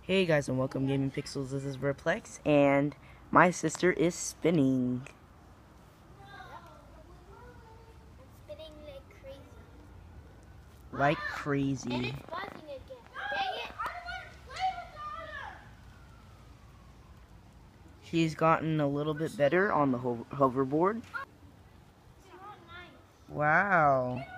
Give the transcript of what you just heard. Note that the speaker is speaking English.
Hey guys and welcome Gaming Pixels, this is Verplex and my sister is spinning. I'm spinning like crazy. Like crazy. And it's buzzing again. Dang it! She's gotten a little bit better on the hoverboard. It's not nice. Wow.